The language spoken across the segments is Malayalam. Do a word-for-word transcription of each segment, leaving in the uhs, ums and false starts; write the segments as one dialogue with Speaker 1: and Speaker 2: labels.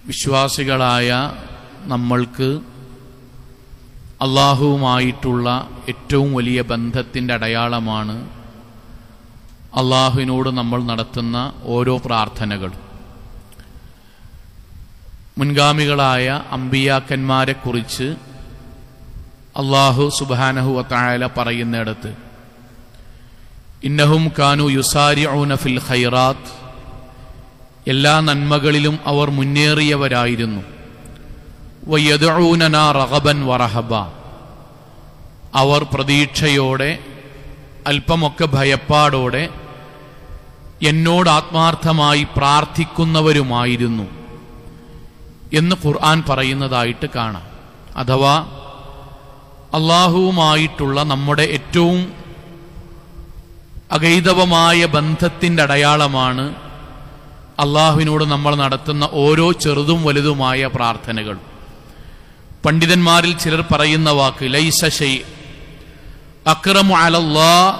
Speaker 1: വിശ്വാസികളായ നമ്മൾക്ക് അള്ളാഹുവുമായിട്ടുള്ള ഏറ്റവും വലിയ ബന്ധത്തിൻ്റെ അടയാളമാണ് അള്ളാഹുവിനോട് നമ്മൾ നടത്തുന്ന ഓരോ പ്രാർത്ഥനകളും. മുൻഗാമികളായ അമ്പിയാക്കന്മാരെക്കുറിച്ച് അള്ളാഹു സുബ്ഹാനഹു വ തആല പറയുന്നിടത്ത് ഇന്നഹും കാനു യുസാരിഊന ഫിൽ ഖൈറാത്ത്, എല്ലാ നന്മകളിലും അവർ മുന്നേറിയവരായിരുന്നു. വയദ്ഊനനാ റഗബൻ വറഹബ, അവർ പ്രതീക്ഷയോടെ അല്പമൊക്കെ ഭയപ്പാടോടെ എന്നോട് ആത്മാർത്ഥമായി പ്രാർത്ഥിക്കുന്നവരുമായിരുന്നു എന്ന് ഖുർആൻ പറയുന്നതായിട്ട് കാണാം. അഥവാ അള്ളാഹുവുമായിട്ടുള്ള നമ്മുടെ ഏറ്റവും അഗൈതവമായ ബന്ധത്തിൻ്റെ അടയാളമാണ് അള്ളാഹുവിനോട് നമ്മൾ നടത്തുന്ന ഓരോ ചെറുതും വലുതുമായ പ്രാർത്ഥനകൾ. പണ്ഡിതന്മാരിൽ ചിലർ പറയുന്ന വാക്ക് ലൈസ ശൈ അക്റമു അലല്ലാഹ്,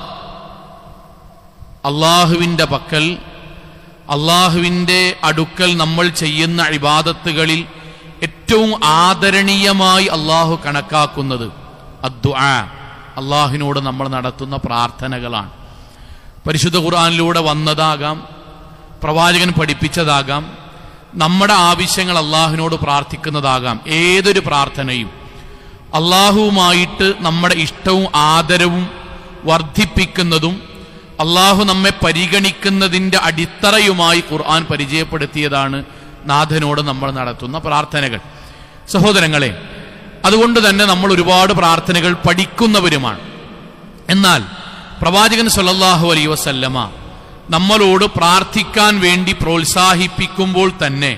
Speaker 1: അള്ളാഹുവിൻ്റെ പക്കൽ അള്ളാഹുവിൻ്റെ അടുക്കൽ നമ്മൾ ചെയ്യുന്ന ഇബാദത്തുകളിൽ ഏറ്റവും ആദരണീയമായി അള്ളാഹു കണക്കാക്കുന്നത് അദ്ദുആ, അള്ളാഹുവിനോട് നമ്മൾ നടത്തുന്ന പ്രാർത്ഥനകളാണ്. പരിശുദ്ധ ഖുർആനിലൂടെ വന്നതാകാം, പ്രവാചകൻ പഠിപ്പിച്ചതാകാം, നമ്മുടെ ആവശ്യങ്ങൾ അള്ളാഹുവിനോട് പ്രാർത്ഥിക്കുന്നതാകാം. ഏതൊരു പ്രാർത്ഥനയും അള്ളാഹുവുമായിട്ട് നമ്മുടെ ഇഷ്ടവും ആദരവും വർദ്ധിപ്പിക്കുന്നതും അള്ളാഹു നമ്മെ പരിഗണിക്കുന്നതിൻ്റെ അടിത്തറയുമായി ഖുർആൻ പരിചയപ്പെടുത്തിയതാണ് നാഥനോട് നമ്മൾ നടത്തുന്ന പ്രാർത്ഥനകൾ. സഹോദരങ്ങളെ, അതുകൊണ്ട് തന്നെ നമ്മൾ ഒരുപാട് പ്രാർത്ഥനകൾ പഠിക്കുന്നവരുമാണ്. എന്നാൽ പ്രവാചകൻ സല്ലല്ലാഹു അലൈഹി വസല്ലമ നമ്മളോട് പ്രാർത്ഥിക്കാൻ വേണ്ടി പ്രോത്സാഹിപ്പിക്കുമ്പോൾ തന്നെ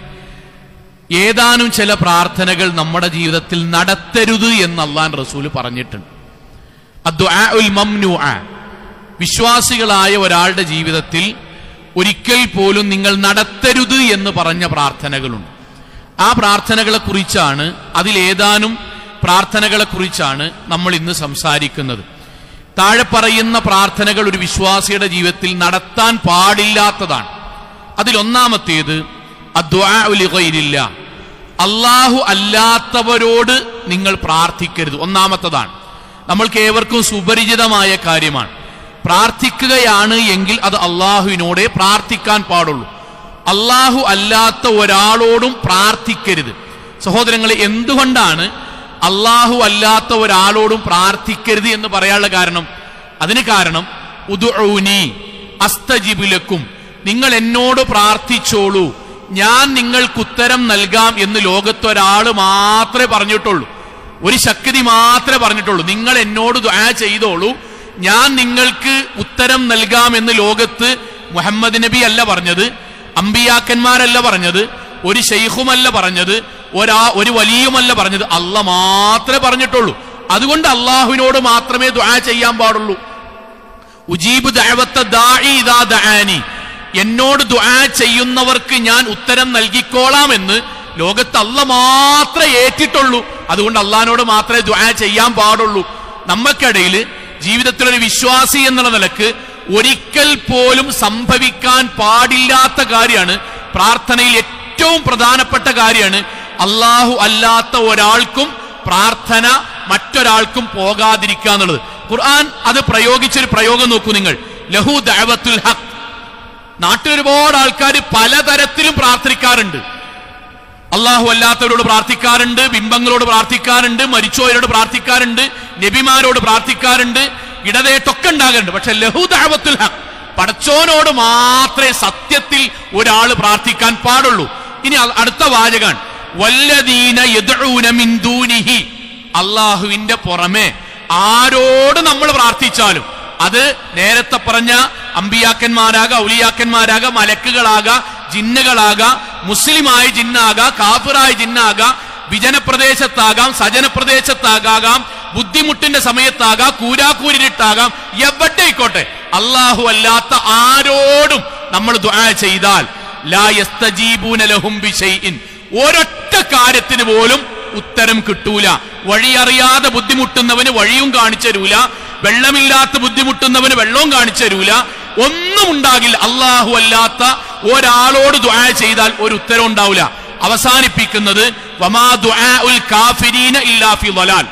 Speaker 1: ഏതാനും ചില പ്രാർത്ഥനകൾ നമ്മുടെ ജീവിതത്തിൽ നടത്തരുത് എന്ന് അല്ലാഹു റസൂൽ പറഞ്ഞിട്ടുണ്ട്. അദ്ദുആഉൽ മംനൂഅ, വിശ്വാസികളായ ഒരാളുടെ ജീവിതത്തിൽ ഒരിക്കൽ പോലും നിങ്ങൾ നടത്തരുത് എന്ന് പറഞ്ഞ പ്രാർത്ഥനകളുണ്ട്. ആ പ്രാർത്ഥനകളെ കുറിച്ചാണ്, അതിലേതാനും പ്രാർത്ഥനകളെ കുറിച്ചാണ് നമ്മൾ ഇന്ന് സംസാരിക്കുന്നത്. താഴെ പറയുന്ന പ്രാർത്ഥനകൾ ഒരു വിശ്വാസിയുടെ ജീവിതത്തിൽ നടത്താൻ പാടില്ലാത്തതാണ്. അതിലൊന്നാമത്തേത് അദ്ദുആഉ ലിഗൈരില്ലാ, അല്ലാഹു അല്ലാത്തവരോട് നിങ്ങൾ പ്രാർത്ഥിക്കരുത്. ഒന്നാമത്തതാണ്, നമ്മൾക്ക് ഏവർക്കും സുപരിചിതമായ കാര്യമാണ്. പ്രാർത്ഥിക്കുകയാണ് എങ്കിൽ അത് അള്ളാഹുവിനോടേ പ്രാർത്ഥിക്കാൻ പാടുള്ളൂ. അള്ളാഹു അല്ലാത്ത ഒരാളോടും പ്രാർത്ഥിക്കരുത്. സഹോദരങ്ങളെ, എന്തുകൊണ്ടാണ് അള്ളാഹു അല്ലാത്ത ഒരാളോടും പ്രാർത്ഥിക്കരുത് എന്ന് പറയാനുള്ള കാരണം? അതിന് കാരണം ഉദ്ഉനി അസ്തജിബ് ലക്കും, നിങ്ങൾ എന്നോട് പ്രാർത്ഥിച്ചോളൂ, ഞാൻ നിങ്ങൾക്ക് ഉത്തരം നൽകാം എന്ന് ലോകത്തൊരാൾ മാത്രമേ പറഞ്ഞിട്ടുള്ളൂ. ഒരു ശക്തി മാത്രമേ പറഞ്ഞിട്ടുള്ളൂ. നിങ്ങൾ എന്നോട് ദുആ ചെയ്തോളൂ, ഞാൻ നിങ്ങൾക്ക് ഉത്തരം നൽകാം എന്ന് ലോകത്ത് മുഹമ്മദ് നബി അല്ല പറഞ്ഞത്, അമ്പിയാക്കന്മാരല്ല പറഞ്ഞത്, ഒരു ശൈഖുമല്ല പറഞ്ഞത്, ഒരാ ഒരു വലിയുമല്ല പറഞ്ഞത്, അല്ലാഹ് മാത്രമേ പറഞ്ഞിട്ടുള്ളൂ. അതുകൊണ്ട് അള്ളാഹുവിനോട് മാത്രമേ ദുആ ചെയ്യാൻ പാടുള്ളൂ. ഉജീബ് ദഅവത്ത ദാഇ ഇദാ ദഅാനി, എന്നോട് ദുആ ചെയ്യുന്നവർക്ക് ഞാൻ ഉത്തരം നൽകിക്കോളാം എന്ന് ലോകത്ത് അല്ലാഹ് മാത്രമേ ഏറ്റിട്ടുള്ളൂ. അതുകൊണ്ട് അള്ളാഹിനോട് മാത്രമേ ദുആ ചെയ്യാൻ പാടുള്ളൂ. നമ്മൾക്കിടയിൽ ജീവിതത്തിലൊരു വിശ്വാസി എന്നുള്ള നിലക്ക് ഒരിക്കൽ പോലും സംഭവിക്കാൻ പാടില്ലാത്ത കാര്യമാണ്, പ്രാർത്ഥനയിൽ ഏറ്റവും പ്രധാനപ്പെട്ട കാര്യമാണ് അള്ളാഹു അല്ലാത്ത ഒരാൾക്കും പ്രാർത്ഥന മറ്റൊരാൾക്കും പോകാതിരിക്കുക എന്നുള്ളത്. ഖുർആൻ അത് പ്രയോഗിച്ചൊരു പ്രയോഗം നോക്കൂ നിങ്ങൾ. ലഹു ദഅവത്തുൽ ഹഖ്. നാട്ടിൽ ഒരുപാട് ആൾക്കാർ പലതരത്തിലും പ്രാർത്ഥിക്കാറുണ്ട്. അള്ളാഹു അല്ലാത്തവരോട് പ്രാർത്ഥിക്കാറുണ്ട്, ബിംബങ്ങളോട് പ്രാർത്ഥിക്കാറുണ്ട്, മരിച്ചവരോട് പ്രാർത്ഥിക്കാറുണ്ട്, നബിമാരോട് പ്രാർത്ഥിക്കാറുണ്ട്, ഇടതേട്ടൊക്കെ ഉണ്ടാകാറുണ്ട്. പക്ഷെ ലഹു ദഅവത്തുൽ ഹഖ്, പടച്ചോനോട് മാത്രമേ സത്യത്തിൽ ഒരാൾ പ്രാർത്ഥിക്കാൻ പാടുള്ളൂ. ഇനി അടുത്ത വാചകാണ് വല്ലദീന യദ്ഊന മിൻ ദൂനിഹി, അള്ളാഹുവിന്റെ പുറമെ ആരോട് നമ്മൾ പ്രാർത്ഥിച്ചാലും, അത് നേരത്തെ പറഞ്ഞ അമ്പിയാക്കന്മാരാകാം, ഔലിയാക്കന്മാരാകാം, മലക്കുകളാകാം, ജിന്നുകളാകാം, മുസ്ലിമായ ജിന്നാകാം, കാഫിറായ ജിന്നാകാം, വിജനപ്രദേശത്താകാം, സജനപ്രദേശത്താകാം, ബുദ്ധിമുട്ടിന്റെ സമയത്താകാം, കൂരാക്കൂരിട്ടാകാം, എവിടെയായിക്കോട്ടെ അള്ളാഹു അല്ലാത്ത ആരോടും നമ്മൾ ദുആ ചെയ്താൽ ലാ യസ്തജീബൂന ലഹും ബിശൈഇൻ, ഒരൊറ്റ കാര്യത്തിന് പോലും ഉത്തരം കിട്ടൂല. വഴിയറിയാതെ ബുദ്ധിമുട്ടുന്നവന് വഴിയും കാണിച്ചു തരൂല, വെള്ളമില്ലാത്ത ബുദ്ധിമുട്ടുന്നവന് വെള്ളവും കാണിച്ചു തരൂല, ഒന്നും ഉണ്ടാകില്ല. അള്ളാഹു അല്ലാത്ത ഒരാളോട് ദുആ ചെയ്താൽ ഒരു ഉത്തരം ഉണ്ടാവില്ല. അവസാനിപ്പിക്കുന്നത് വമാ ദുആഉൽ കാഫിരീന ഇല്ലാ ഫി ളലാൽ.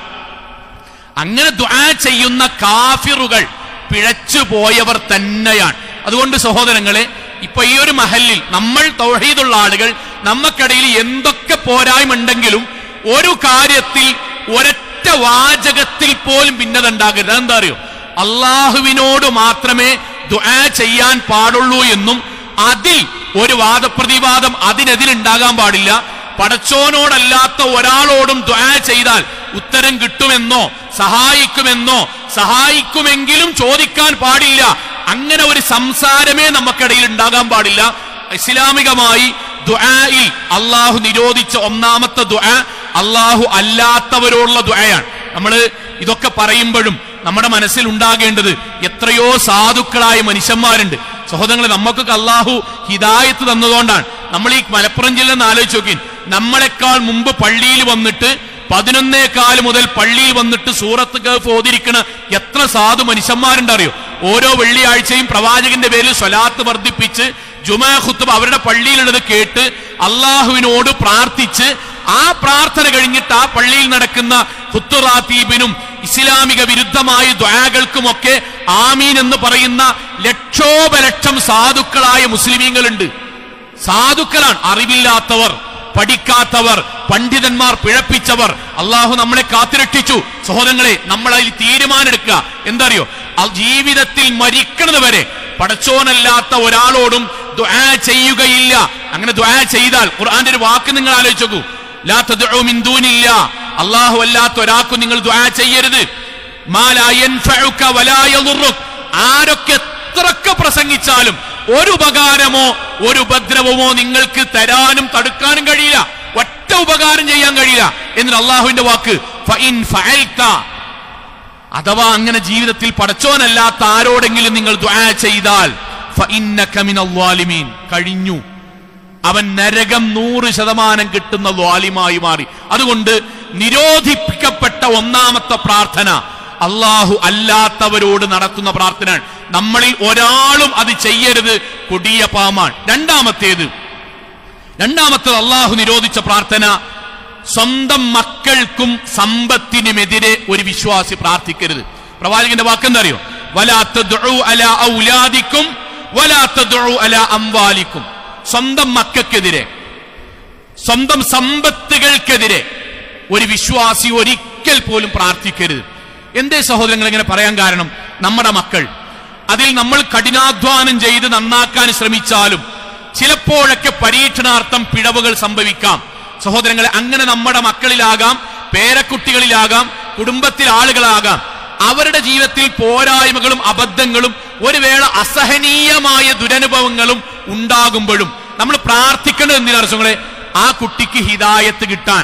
Speaker 1: അങ്ങനെ ദുആ ചെയ്യുന്ന കാഫിറുകൾ പിഴച്ചു പോയവർ തന്നെയാണ്. അതുകൊണ്ട് സഹോദരങ്ങളെ, ഇപ്പൊ ഈ ഒരു മഹല്ലിൽ നമ്മൾ തൗഹീദുള്ള ആളുകൾ, നമുക്കിടയിൽ എന്തൊക്കെ പോരായ്മയുണ്ടെങ്കിലും ഒരു കാര്യത്തിൽ ഒരൊറ്റ വാചകത്തിൽ പോലും ഭിന്നത ഉണ്ടാകരുത്. അതെന്താ അറിയോ? അള്ളാഹുവിനോട് മാത്രമേ ദുആ ചെയ്യാൻ പാടുള്ളൂ എന്നും അതിൽ ഒരു വാദപ്രതിവാദം അതിനെതിരുണ്ടാകാൻ പാടില്ല. പടച്ചോനോടല്ലാത്ത ഒരാളോടും ദുആ ചെയ്താൽ ഉത്തരം കിട്ടുമെന്നോ സഹായിക്കുമെന്നോ സഹായിക്കുമെങ്കിലും ചോദിക്കാൻ പാടില്ല. അങ്ങനെ ഒരു സംസാരമേ നമുക്കിടയിൽ ഉണ്ടാകാൻ പാടില്ല. ഇസ്ലാമികമായി ദുആയിൽ അള്ളാഹു നിരോധിച്ച ഒന്നാമത്തെ ദുആ അള്ളാഹു അല്ലാത്തവരോടുള്ള ദുആയാണ്. നമ്മൾ ഇതൊക്കെ പറയുമ്പോഴും നമ്മുടെ മനസ്സിൽ ഉണ്ടാകേണ്ടത് എത്രയോ സാധുക്കളായ മനുഷ്യന്മാരുണ്ട്. സഹോദരങ്ങളെ, നമുക്കൊക്കെ അള്ളാഹു ഹിദായത്ത് തന്നതുകൊണ്ടാണ്. നമ്മൾ ഈ മലപ്പുറം ജില്ല എന്ന് ആലോചിച്ച് നോക്കി, നമ്മളെക്കാൾ മുമ്പ് പള്ളിയിൽ വന്നിട്ട് പതിനൊന്നേകാല് മുതൽ പള്ളിയിൽ വന്നിട്ട് സൂറത്ത് കഹ്ഫ് ഓതിരിക്കണ എത്ര സാധു മനുഷ്യന്മാരുണ്ടറിയോ? ഓരോ വെള്ളിയാഴ്ചയും പ്രവാചകന്റെ പേരിൽ സ്വലാത്ത് വർദ്ധിപ്പിച്ച് ജുമാ ഖുത്ബ അവരുടെ പള്ളിയിലുള്ളത് കേട്ട് അള്ളാഹുവിനോട് പ്രാർത്ഥിച്ച് ആ പ്രാർത്ഥന കഴിഞ്ഞിട്ട് ആ പള്ളിയിൽ നടക്കുന്ന ഖുത്ബാത്തീബിനും ഇസ്ലാമിക വിരുദ്ധമായ ദുആകൾക്കുമൊക്കെ ആമീൻ എന്ന് പറയുന്ന ലക്ഷോപലക്ഷം സാധുക്കളായ മുസ്ലിമീങ്ങളുണ്ട്. സാധുക്കളാണ്, അറിവില്ലാത്തവർ, പഠിക്കാത്തവർ, പണ്ഡിതന്മാർ പിഴപ്പിച്ചവർ. അള്ളാഹു നമ്മളെ കാത്തുരക്ഷിച്ചു. സഹോദരങ്ങളെ, നമ്മൾ അതിൽ തീരുമാനമെടുക്കുക. എന്തറിയോ? ജീവിതത്തിൽ മരിക്കുന്നത് വരെ പടച്ചോനല്ലാത്ത ഒരാളോടും ദുആ ചെയ്യുകയില്ല. അങ്ങനെ ദുആ ചെയ്താൽ ഖുർആന്റെ ഒരു വാക്ക് നിങ്ങൾ ആലോചിച്ച് നോക്കൂ, ലാ തദ്ഉ മിൻ ദൂനില്ലാ, അല്ലാഹു അല്ലാത്ത ഒരാൾക്കും നിങ്ങൾ ദുആ ചെയ്യരുത്. മാ ലാ യൻഫഉക വലാ യദുറുക, ആരൊക്കെ എത്രയൊക്കെ പ്രസംഗിച്ചാലും ഒരു ഉപകാരമോ ഒരു ഉപദ്രവമോ നിങ്ങൾക്ക് തരാനും തടുക്കാനും കഴിയില്ല. ഒറ്റ ഉപകാരം ചെയ്യാൻ കഴിയില്ല. എന്നിട്ട് അള്ളാഹുവിന്റെ വാക്ക് ഫഇൻ ഫഅൽത, അഥവാ അങ്ങനെ ജീവിതത്തിൽ പടച്ചോനല്ലാത്ത ആരോടെങ്കിലും നിങ്ങൾ ദുആ ചെയ്താൽ ഫഇന്നക മിനൽ ളാലിമീൻ, കഴിഞ്ഞു, അവൻ നരകം നൂറ് ശതമാനം കിട്ടുന്ന ളാലിമായി മാറി. അതുകൊണ്ട് നിരോധിക്കപ്പെട്ട ഒന്നാമത്തെ പ്രാർത്ഥന അള്ളാഹു അല്ലാത്തവരോട് നടത്തുന്ന പ്രാർത്ഥനയാണ്. നമ്മളിൽ ഒരാളും അത് ചെയ്യരുത്, കൊടിയ പാമാണ്. രണ്ടാമത്തേത് രണ്ടാമത്തേത് അള്ളാഹു നിരോധിച്ച പ്രാർത്ഥന സ്വന്തം മക്കൾക്കും സമ്പത്തിനുമെതിരെ ഒരു വിശ്വാസി പ്രാർത്ഥിക്കരുത്. പ്രവാചകന്റെ വാക്കെന്താ അറിയോ? വലാ തദ്ഉ അലാ ഔലാദിക്കും വലാ തദ്ഉ അലാ അംവാലിക്കും. സ്വന്തം മക്കൾക്കെതിരെ, സ്വന്തം സമ്പത്തുകൾക്കെതിരെ ഒരു വിശ്വാസി ഒരിക്കൽ പോലും പ്രാർത്ഥിക്കരുത്. എന്തേ സഹോദരങ്ങൾ ഇങ്ങനെ പറയാൻ കാരണം? നമ്മുടെ മക്കൾ, അതിൽ നമ്മൾ കഠിനാധ്വാനം ചെയ്ത് നന്നാക്കാൻ ശ്രമിച്ചാലും ചിലപ്പോഴൊക്കെ പരീക്ഷണാർത്ഥം പിഴവുകൾ സംഭവിക്കാം. സഹോദരങ്ങളെ, അങ്ങനെ നമ്മുടെ മക്കളിലാകാം, പേരക്കുട്ടികളിലാകാം, കുടുംബത്തിൽ ആളുകളാകാം. അവരുടെ ജീവിതത്തിൽ പോരായ്മകളും അബദ്ധങ്ങളും ഒരു വേള അസഹനീയമായ ദുരനുഭവങ്ങളും ഉണ്ടാകുമ്പോഴും നമ്മൾ പ്രാർത്ഥിക്കേണ്ടത് എന്തിനാണ് സഹോദരങ്ങളെ? ആ കുട്ടിക്ക് ഹിദായത്ത് കിട്ടാൻ,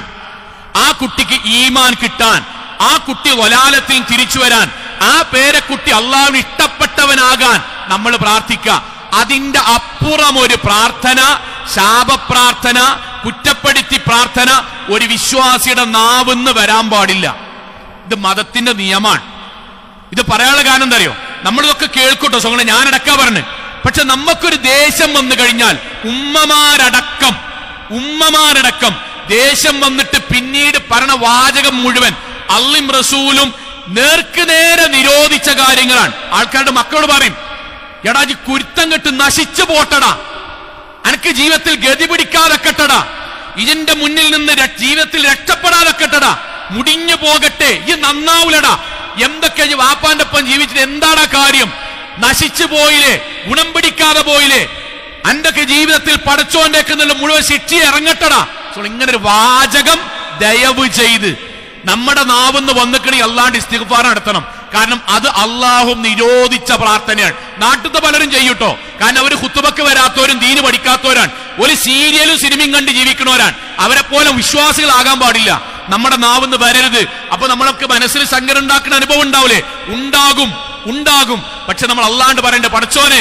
Speaker 1: ആ കുട്ടിക്ക് ഈമാൻ കിട്ടാൻ, ആ കുട്ടി വലാലത്തിൽ തിരിച്ചു വരാൻ, ആ പേരക്കുട്ടി അള്ളാഹുവിന് ഇഷ്ടപ്പെട്ടവനാകാൻ നമ്മൾ പ്രാർത്ഥിക്കുക. അതിന്റെ അപ്പുറം ഒരു പ്രാർത്ഥന, ശാപപ്രാർത്ഥന, കുറ്റപ്പെടുത്തി പ്രാർത്ഥന ഒരു വിശ്വാസിയുടെ നാവെന്ന് വരാൻ പാടില്ല. ഇത് മതത്തിന്റെ നിയമമാണ്. ഇത് പറയാനുള്ള കാരണം എന്താ അറിയോ? നമ്മളിതൊക്കെ കേൾക്കൂട്ടോ സോങ്ങളെ, ഞാനടക്കാ പറഞ്ഞു. പക്ഷെ നമുക്കൊരു ദേഷ്യം വന്നു കഴിഞ്ഞാൽ ഉമ്മമാരടക്കം ഉമ്മമാരടക്കം ദേഷ്യം വന്നിട്ട് പിന്നീട് പറഞ്ഞ വാചകം മുഴുവൻ അള്ളയും റസൂലും നേർക്ക് നേരെ നിരോധിച്ച കാര്യങ്ങളാണ്. ആൾക്കാരുടെ മക്കളോട് പറയും, എടാ ഈ കുരുത്തം കെട്ട് നശിച്ചു പോട്ടടാ, അനക്ക് ജീവിതത്തിൽ ഗതി പിടിക്കാതെക്കട്ടടാ, ഇതിന്റെ മുന്നിൽ നിന്ന് ജീവിതത്തിൽ രക്ഷപ്പെടാതെക്കട്ടടാ, മുടിഞ്ഞു പോകട്ടെ, ഈ നന്നാവൂലടാ, എന്തൊക്കെ വാപ്പാന്റെ ഒപ്പം ജീവിച്ചിട്ട് എന്താടാ കാര്യം, നശിച്ചു പോയില്ലേ, ഗുണം പിടിക്കാതെ പോയില്ലേ, അന്റെയൊക്കെ ജീവിതത്തിൽ പടച്ചോന്റെ മുഴുവൻ ശിക്ഷ ഇറങ്ങട്ടടാ. ഇങ്ങനെ ഒരു വാചകം ദയവ് ചെയ്ത് നമ്മുടെ നാവെന്ന് വന്നിക്കണി അല്ലാണ്ട് ഇസ്തിഗ്ഫാർ നടത്തണം. കാരണം അത് അള്ളാഹു നിരോധിച്ച പ്രാർത്ഥനയാണ്. നാട്ടിലത്തെ പലരും ചെയ്യൂട്ടോ, കാരണം അവർ ഖുത്ബക്ക് വരാത്തവരും ദീന് പഠിക്കാത്തവരാണ്, ഒരു സീരിയലും സിനിമയും കണ്ട് ജീവിക്കണവരാണ്. അവരെ പോലെ വിശ്വാസികളാകാൻ പാടില്ല. നമ്മുടെ നാവെന്ന് വരരുത്. അപ്പൊ നമ്മളൊക്കെ മനസ്സിൽ സങ്കടം ഉണ്ടാക്കുന്ന അനുഭവം ഉണ്ടാവില്ലേ? ഉണ്ടാകും ഉണ്ടാകും പക്ഷെ നമ്മൾ അല്ലാണ്ട് പറയേണ്ട, പടച്ചോനെ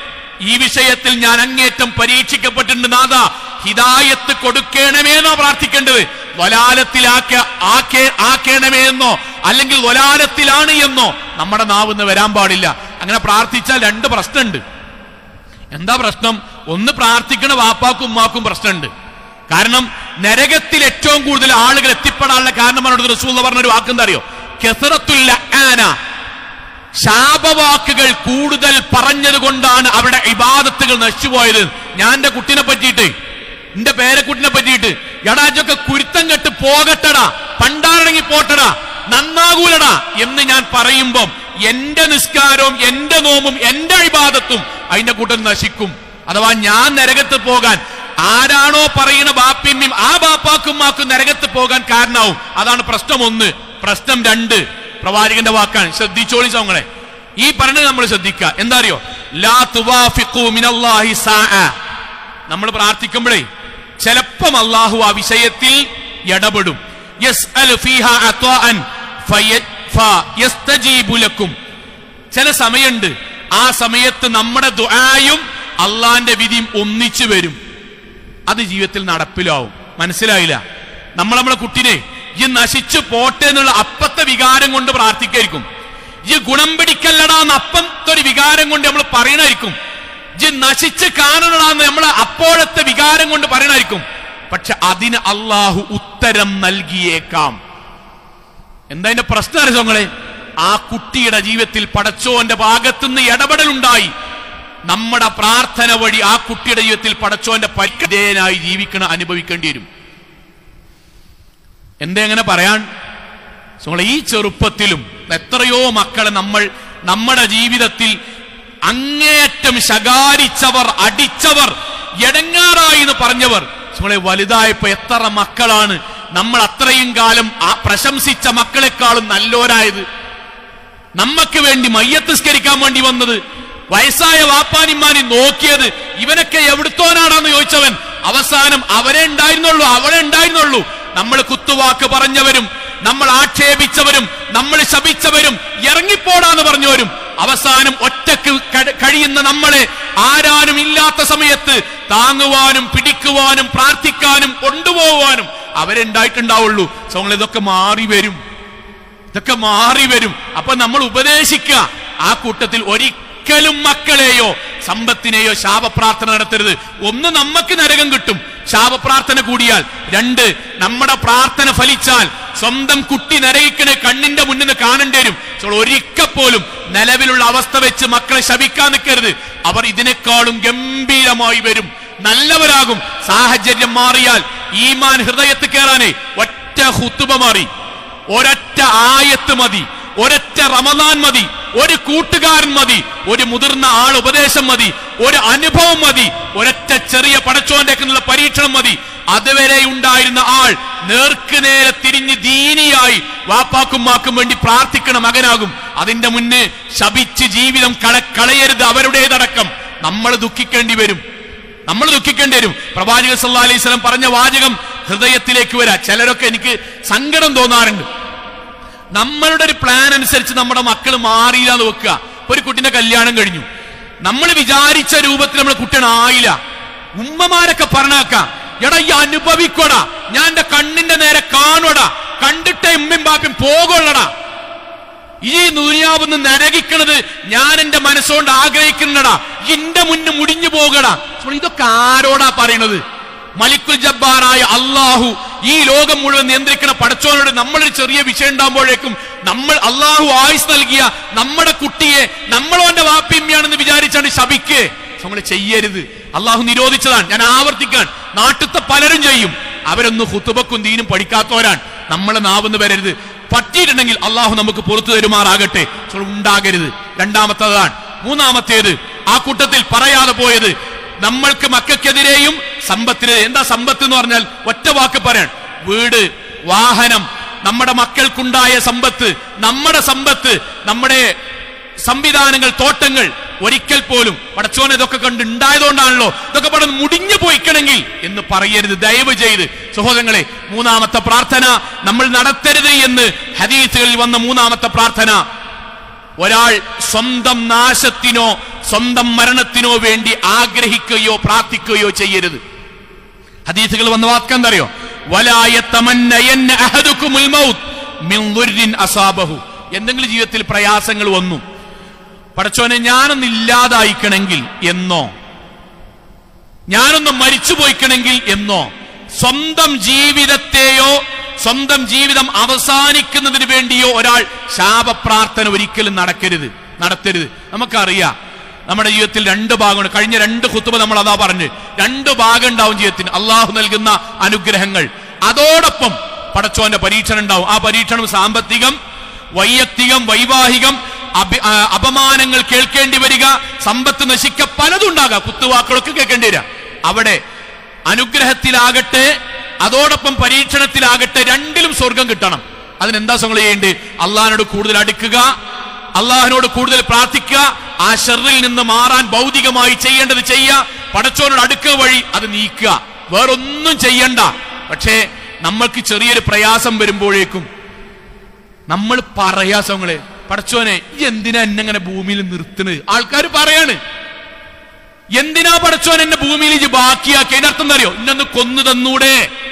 Speaker 1: ഈ വിഷയത്തിൽ ഞാൻ അങ്ങേറ്റം പരീക്ഷിക്കപ്പെട്ടിട്ടുണ്ട്, നാഥ ഹിദായത്ത് കൊടുക്കണമേന്നോ പ്രാർത്ഥിക്കേണ്ടത്, വലാലത്തിലാക്ക ആക്കേ ആക്കേണമേ എന്നോ അല്ലെങ്കിൽ വലാലത്തിലാണ് എന്നോ നമ്മുടെ നാവെന്ന് വരാൻ പാടില്ല. അങ്ങനെ പ്രാർത്ഥിച്ചാൽ രണ്ട് പ്രശ്നമുണ്ട്. എന്താ പ്രശ്നം? ഒന്ന്, പ്രാർത്ഥിക്കണ വാപ്പാക്കും ഉമ്മാക്കും പ്രശ്നമുണ്ട്. കാരണം നരകത്തിൽ ഏറ്റവും കൂടുതൽ ആളുകൾ എത്തിപ്പെടാനുള്ള കാരണമാണ് റസൂൽ പറഞ്ഞൊരു വാക്കെന്താ അറിയോ? കസറത്തുൽ ലഅന, ശാപവാക്കുകൾ കൂടുതൽ പറഞ്ഞത് കൊണ്ടാണ് അവിടെ ഇബാദത്തുകൾ നശിച്ചുപോയത്. ഞാൻ എന്റെ കുട്ടിനെ പറ്റിയിട്ട്, എന്റെ പേരക്കുട്ടിനെ പറ്റിയിട്ട്, എടാജൊക്കെ കുരുത്തം കെട്ട് പോകട്ടടാ, പണ്ടാറങ്ങി പോട്ടടാ, നന്നാകൂലടാ എന്ന് ഞാൻ പറയുമ്പം എന്റെ നിസ്കാരവും എന്റെ നോമും എന്റെ ഇബാദത്തും അതിന്റെ കൂട്ടം നശിക്കും. അഥവാ ഞാൻ നരകത്ത് പോകാൻ ആരാണോ പറയുന്ന ബാപ്പിമ്മയും ആ ബാപ്പാക്കുമ്മാക്കും നരകത്ത് പോകാൻ കാരണമാവും. അതാണ് പ്രശ്നം ഒന്ന്. പ്രശ്നം രണ്ട്, പ്രവാചകന്റെ വാക്കാണ്, ശ്രദ്ധിച്ചോളി സോങ്ങളെ. ഈ പറഞ്ഞത് നമ്മൾ ശ്രദ്ധിക്കുക. എന്താ അറിയോ? ലാ തുവാഫിഖു മിനല്ലാഹി സാഅ. നമ്മൾ പ്രാർത്ഥിക്കുമ്പോഴേ ചിലപ്പം അള്ളാഹു ആ വിഷയത്തിൽ ഇടപെടും. യസ്അലു ഫീഹാ അത്വാഅൻ ഫയസ്തജീബു ലക്കും. ചില സമയമുണ്ട്, ആ സമയത്ത് നമ്മുടെ ദുആയും അള്ളാന്റെ വിധിയും ഒന്നിച്ചു വരും. അത് ജീവിതത്തിൽ നടപ്പിലാവും. മനസ്സിലായില്ല? നമ്മൾ നമ്മളെ കുട്ടിനെ ഈ നശിച്ചു പോട്ടെ എന്നുള്ള അപ്പത്തെ വികാരം കൊണ്ട് പ്രാർത്ഥിക്കായിരിക്കും. ഈ ഗുണം പിടിക്കല്ലടാന്ന് അപ്പത്തെ ഒരു വികാരം കൊണ്ട് നമ്മൾ പറയണായിരിക്കും. ഈ നശിച്ച് കാണണടാന്ന് നമ്മൾ അപ്പോഴത്തെ വികാരം കൊണ്ട് പറയണായിരിക്കും. പക്ഷെ അതിന് അള്ളാഹു ഉത്തരം നൽകിയേക്കാം. എന്താ അതിന്റെ പ്രശ്നം അറിയാങ്ങളെ? ആ കുട്ടിയുടെ ജീവിതത്തിൽ പടച്ചോന്റെ ഭാഗത്തുനിന്ന് ഇടപെടലുണ്ടായി. നമ്മുടെ പ്രാർത്ഥന വഴി ആ കുട്ടിയുടെ ജീവിതത്തിൽ പടച്ചോന്റെ പരിക്കേനായി ജീവിക്കണ അനുഭവിക്കേണ്ടി വരും. എന്തെങ്ങനെ പറയാൻ? ഈ ചെറുപ്പത്തിലും എത്രയോ മക്കളെ നമ്മൾ നമ്മുടെ ജീവിതത്തിൽ അങ്ങേയറ്റം ശകാരിച്ചവർ, അടിച്ചവർ, എടങ്ങാറായി എന്ന് പറഞ്ഞവർ നമ്മളെ വലുതായപ്പോ എത്ര മക്കളാണ് നമ്മൾ അത്രയും കാലം ആ പ്രശംസിച്ച മക്കളെക്കാളും നല്ലോരായത്. നമ്മക്ക് വേണ്ടി മയ്യത്തിസ്കരിക്കാൻ വേണ്ടി വന്നത്, വയസ്സായ വാപ്പാനിമാനി നോക്കിയത്, ഇവനൊക്കെ എവിടുത്തോനാണെന്ന് ചോദിച്ചവൻ അവസാനം അവരെ ഉണ്ടായിരുന്നുള്ളൂ അവരെ ഉണ്ടായിരുന്നുള്ളൂ നമ്മൾ കുത്തുവാക്ക് പറഞ്ഞവരും, നമ്മൾ ആക്ഷേപിച്ചവരും, നമ്മൾ ശപിച്ചവരും, ഇറങ്ങിപ്പോടാന്ന് പറഞ്ഞവരും അവസാനം ഒറ്റക്ക് കഴിയുന്ന നമ്മളെ ആരാനും ഇല്ലാത്ത സമയത്ത് താങ്ങുവാനും പിടിക്കുവാനും പ്രാർത്ഥിക്കാനും കൊണ്ടുപോകാനും അവരുണ്ടായിട്ടുണ്ടാവുള്ളൂ. സോ ഇതൊക്കെ മാറി വരും, ഇതൊക്കെ മാറി വരും. അപ്പൊ നമ്മൾ ഉപദേശിക്കുക, ആ കൂട്ടത്തിൽ ഒരിക്കലും മക്കളെയോ സമ്പത്തിനെയോ ശാപപ്രാർത്ഥന നടത്തരുത്. ഒന്ന്, നമുക്ക് നരകം കിട്ടും ശാപപ്രാർത്ഥന കൂടിയാൽ. രണ്ട്, നമ്മുടെ പ്രാർത്ഥന ഫലിച്ചാൽ സ്വന്തം കുട്ടി നരകിക്കണ കണ്ണിന്റെ മുന്നിൽ നിന്ന് കാണേണ്ടി വരും. ഒരിക്കൽ പോലും നിലവിലുള്ള അവസ്ഥ വെച്ച് മക്കളെ ശപിക്കാൻ നിൽക്കരുത്. അവർ ഇതിനേക്കാളും ഗംഭീരമായി വരും, നല്ലവരാകും. സാഹചര്യം മാറിയാൽ ഈമാൻ ഹൃദയത്തിൽ കയറാനേ ഒറ്റ ഖുതുബ മാറി, ഒരൊറ്റ ആയത്ത് മതി, ഒരൊറ്റ റമദാൻ മതി, ഒരു കൂട്ടുകാരൻ മതി, ഒരു മുതിർന്ന ആൾ ഉപദേശം മതി, ഒരു അനുഭവം മതി, ഒരൊറ്റ ചെറിയ പടച്ചോന്റെ പരീക്ഷണം മതി. അതുവരെ ഉണ്ടായിരുന്ന ആൾ നേർക്ക് നേരെ തിരിഞ്ഞ് ദീനിയായി വാപ്പാക്കുമ്മാക്കും വേണ്ടി പ്രാർത്ഥിക്കണ മകനാകും. അതിന്റെ മുന്നേ ശപിച്ച് ജീവിതം കള കളയരുത് അവരുടേതടക്കം. നമ്മൾ ദുഃഖിക്കേണ്ടി വരും, നമ്മൾ ദുഃഖിക്കേണ്ടി വരും. പ്രവാചകൻ സല്ലല്ലാഹു അലൈഹി വസല്ലം പറഞ്ഞ വാചകം ഹൃദയത്തിലേക്ക് വരാ. ചിലരൊക്കെ എനിക്ക് സങ്കടം തോന്നാറുണ്ട്. നമ്മളുടെ ഒരു പ്ലാൻ അനുസരിച്ച് നമ്മുടെ മക്കൾ മാറിയില്ല എന്ന് വെക്കുക. ഒരു കുട്ടിന്റെ കല്യാണം കഴിഞ്ഞു, നമ്മൾ വിചാരിച്ച രൂപത്തിൽ നമ്മുടെ കുട്ടിയാണ് ആയില്ല. ഉമ്മമാരൊക്കെ പറഞ്ഞേക്കാം, എടാ ഈ അനുഭവിക്കോടാ, ഞാൻ എന്റെ കണ്ണിന്റെ നേരെ കാണോടാ, കണ്ടിട്ടേ ഉമ്മയും ബാപ്പയും പോകുള്ളടാ. ഈ ദുനിയാവെന്ന് നരകിക്കണത് ഞാൻ എന്റെ മനസ്സുകൊണ്ട് ആഗ്രഹിക്കുന്നടാ, എന്റെ മുന്നിൽ മുടിഞ്ഞു പോകടാ. ഇതൊക്കെ ആരോടാ പറയണത്? മലിക്കുൽ ജബ്ബാറായ അള്ളാഹു ഈ ലോകം മുഴുവൻ നിയന്ത്രിക്കുന്ന പടച്ചോനോട് നമ്മളൊരു ചെറിയ വിഷയം ഉണ്ടാകുമ്പോഴേക്കും നമ്മൾ അള്ളാഹു ആയുസ് നൽകിയ നമ്മുടെ കുട്ടിയെ നമ്മളോന്റെ വാപ്പിമ്മയാണെന്ന് വിചാരിച്ചാണ് ശപിക്കേ. നമ്മൾ ചെയ്യരുത്, അള്ളാഹു നിരോധിച്ചതാണ്. ഞാൻ ആവർത്തിക്കാൻ, നാട്ടിലത്തെ പലരും ചെയ്യും. അവരൊന്നും ഖുതുബക്കും ദീനും പഠിക്കാത്തവരാണ്. നമ്മളെ നാവെന്ന് വരരുത്. പറ്റിയിട്ടുണ്ടെങ്കിൽ അള്ളാഹു നമുക്ക് പുറത്തു തരുമാറാകട്ടെ. ഉണ്ടാകരുത്. രണ്ടാമത്തേതാണ്. മൂന്നാമത്തേത്, ആ കൂട്ടത്തിൽ പറയാതെ പോയത്, നമ്മൾക്ക് മക്കൾക്കെതിരെയും സമ്പത്തിനെതിരെ. എന്താ സമ്പത്ത് എന്ന് പറഞ്ഞാൽ? ഒറ്റ വാക്ക് പറയാൻ, വീട്, വാഹനം, നമ്മുടെ മക്കൾക്കുണ്ടായ സമ്പത്ത്, നമ്മുടെ സമ്പത്ത്, നമ്മുടെ സംവിധാനങ്ങൾ, തോട്ടങ്ങൾ. ഒരിക്കൽ പോലും പടച്ചോനെ ഇതൊക്കെ കണ്ട് ഉണ്ടായതുകൊണ്ടാണല്ലോ ഇതൊക്കെ പടം മുടിഞ്ഞു പോയിക്കണമെങ്കിൽ എന്ന് പറയരുത്, ദയവ് ചെയ്ത് സഹോദരങ്ങളെ. മൂന്നാമത്തെ പ്രാർത്ഥന നമ്മൾ നടത്തരുത് എന്ന് ഹദീസുകളിൽ വന്ന മൂന്നാമത്തെ പ്രാർത്ഥന, ഒരാൾ സ്വന്തം നാശത്തിനോ സ്വന്തം മരണത്തിനോ വേണ്ടി ആഗ്രഹിക്കുകയോ പ്രാർത്ഥിക്കുകയോ ചെയ്യരുത്. ഹദീസുകൾ വന്ന വാക്കെന്തറിയോ? വലാ യതമന്നയന്ന അഹദുകുമുൽ മൗത്ത് മിൻ ദുർരിൻ അസാബഹു. എന്തെങ്കിലും ജീവിതത്തിൽ പ്രയാസങ്ങൾ വന്നു, പടച്ചോനെ ഞാനൊന്ന് ഇല്ലാതായിക്കണമെങ്കിൽ എന്നോ, ഞാനൊന്ന് മരിച്ചു പോയിക്കണമെങ്കിൽ എന്നോ സ്വന്തം ജീവിതത്തെയോ സ്വന്തം ജീവിതം അവസാനിക്കുന്നതിന് വേണ്ടിയോ ഒരാൾ ശാപപ്രാർത്ഥന ഒരിക്കലും നടക്കരുത്, നടത്തരുത്. നമുക്കറിയാം നമ്മുടെ ജീവിതത്തിൽ രണ്ട് ഭാഗമുണ്ട്. കഴിഞ്ഞ രണ്ട് ഖുതുബ നമ്മൾ അതാ പറഞ്ഞ്, രണ്ട് ഭാഗം ഉണ്ടാവും ജീവിതത്തിന്. അള്ളാഹു നൽകുന്ന അനുഗ്രഹങ്ങൾ, അതോടൊപ്പം പടച്ചോന്റെ പരീക്ഷണം ഉണ്ടാവും. ആ പരീക്ഷണം സാമ്പത്തികം, വൈയക്തികം, വൈവാഹികം, അപമാനങ്ങൾ കേൾക്കേണ്ടി വരിക, സമ്പത്ത് നശിക്ക, പലതുണ്ടാകാം, കുത്തുവാക്കുകളൊക്കെ കേൾക്കേണ്ടി വരിക. അവിടെ അനുഗ്രഹത്തിലാകട്ടെ അതോടൊപ്പം പരീക്ഷണത്തിലാകട്ടെ രണ്ടിലും സ്വർഗം കിട്ടണം. അതിനെന്താ നിങ്ങൾ ചെയ്യേണ്ടത്? അള്ളാഹിനോട് കൂടുതൽ അടുക്കുക, അള്ളാഹിനോട് കൂടുതൽ പ്രാർത്ഥിക്കുക, ആ ഷർറിൽ നിന്ന് മാറാൻ ഭൗതികമായി ചെയ്യേണ്ടത് ചെയ്യുക, പടച്ചോനോട് അടുക്കുക വഴി അത് നീക്കുക, വേറൊന്നും ചെയ്യണ്ട. പക്ഷേ നമ്മൾക്ക് ചെറിയൊരു പ്രയാസം വരുമ്പോഴേക്കും നമ്മൾ പ്രയാസങ്ങളെ പടച്ചോനെ ഈ എന്തിനാ എന്നെങ്ങനെ ഭൂമിയിൽ നിർത്തുന്നത്? ആൾക്കാർ പറയാണ്, എന്തിനാ പടച്ചോൻ എന്നെ ഭൂമിയിൽ ഇജ്ജ് ബാക്കിയാക്കി? അതിനർത്ഥം അറിയോ? ഇന്നൊന്ന് കൊന്നു തന്നൂടെ